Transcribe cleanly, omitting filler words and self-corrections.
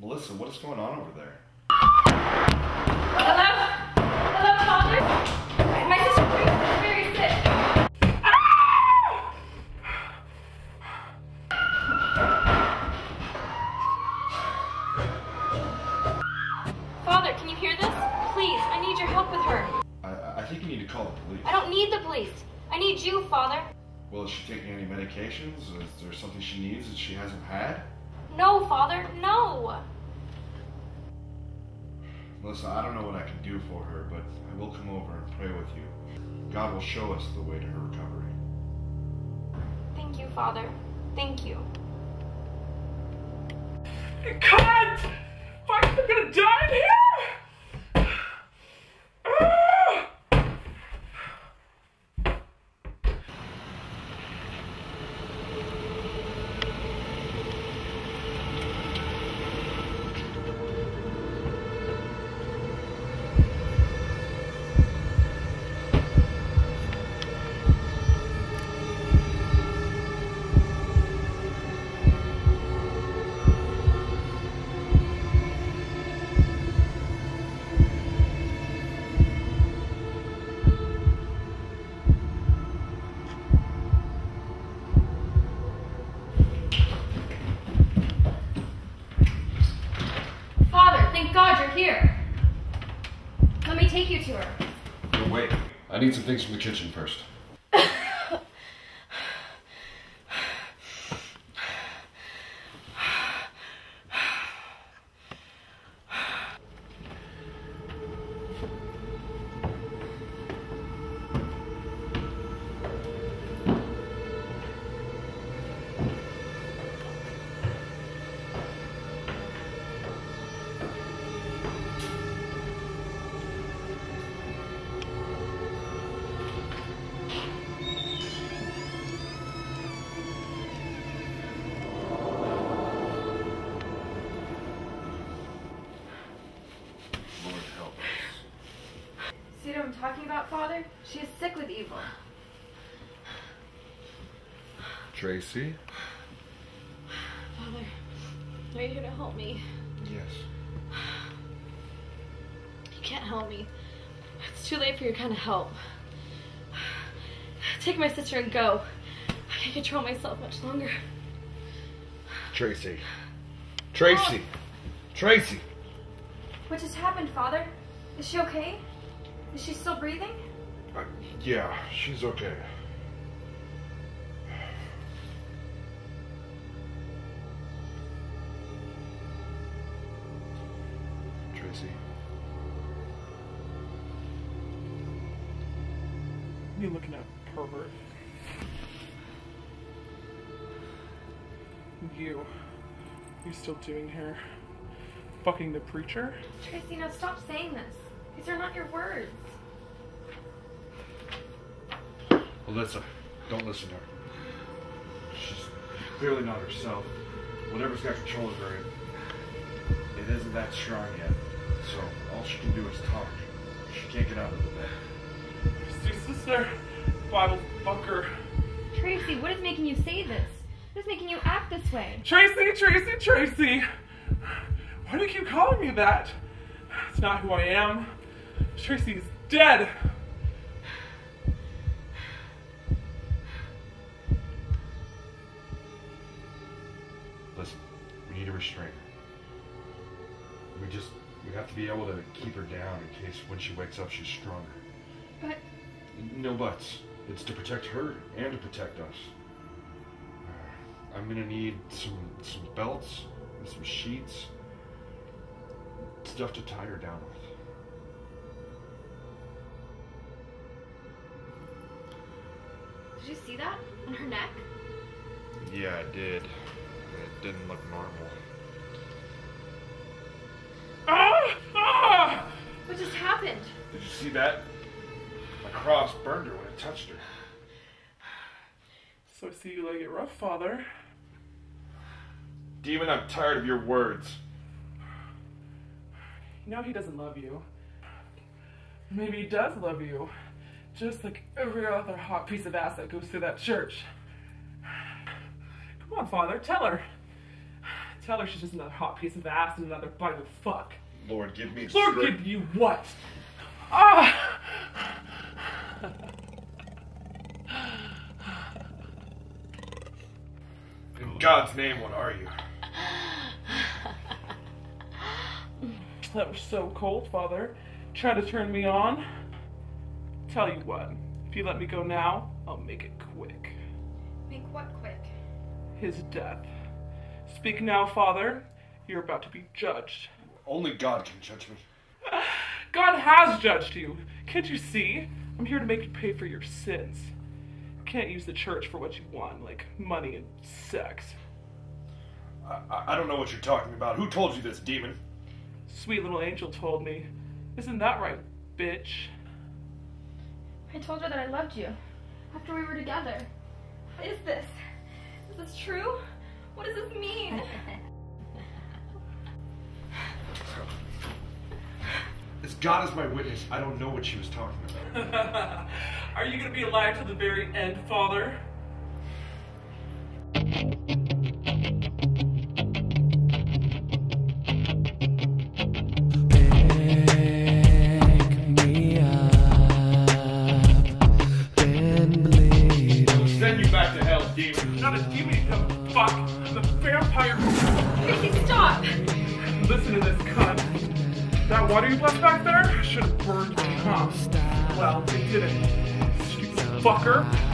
Melissa, what is going on over there? Hello? Hello, Father? My sister Grace is very sick. Father, can you hear this? Please, I need your help with her. I think you need to call the police. I don't need the police. I need you, Father. Well, is she taking any medications? Is there something she needs that she hasn't had? No, Father, no. Melissa, I don't know what I can do for her, but I will come over and pray with you. God will show us the way to her recovery. Thank you, Father. Thank you. You can't! Fuck, I'm gonna die in here! Thank God you're here. Let me take you to her. No, wait. I need some things from the kitchen first. See what I'm talking about, Father? She is sick with evil. Tracy? Father, are you here to help me? Yes. You can't help me. It's too late for your kind of help. Take my sister and go. I can't control myself much longer. Tracy. Tracy! Tracy! What just happened, Father? Is she okay? Is she still breathing? Yeah, she's okay. Tracy. You looking at pervert. You still doing here? Fucking the preacher? Tracy, now stop saying this. These are not your words. Alyssa, don't listen to her. She's clearly not herself. Whatever's got control of her, it isn't that strong yet. So all she can do is talk. She can't get out of the bed. See, sister, Bible fucker. Tracy, what is making you say this? What is making you act this way? Tracy, Tracy, Tracy! Why do you keep calling me that? It's not who I am. Tracy's dead. Listen, we need to restrain her. We have to be able to keep her down in case when she wakes up she's stronger. But... No buts. It's to protect her and to protect us. I'm gonna need some belts and some sheets. Stuff to tie her down with. Did you see that? On her neck? Yeah, I did. It didn't look normal. Ah! Ah! What just happened? Did you see that? My cross burned her when it touched her. So I see you like it rough, Father. Demon, I'm tired of your words. You know he doesn't love you. Maybe he does love you. Just like every other hot piece of ass that goes through that church. Come on, Father, tell her. Tell her she's just another hot piece of ass and another bite of fuck. Lord, give me Lord, strength. give you what? Ah! In God's name, what are you? That was so cold, Father. Try to turn me on. Tell you what, if you let me go now, I'll make it quick. Make what quick? His death. Speak now, Father. You're about to be judged. Only God can judge me. God has judged you. Can't you see? I'm here to make you pay for your sins. Can't use the church for what you want, like money and sex. I don't know what you're talking about. Who told you this, demon? Sweet little angel told me. Isn't that right, bitch? I told her that I loved you after we were together. What is this? Is this true? What does this mean? As God is my witness, I don't know what she was talking about. Are you going to be alive till the very end, Father? Send you back to hell, demon. Not a demon, you fuck. I'm a vampire. Tracy, stop! Listen to this cunt. That water you left back there should have burned me, huh? Well, it didn't. Stupid fucker.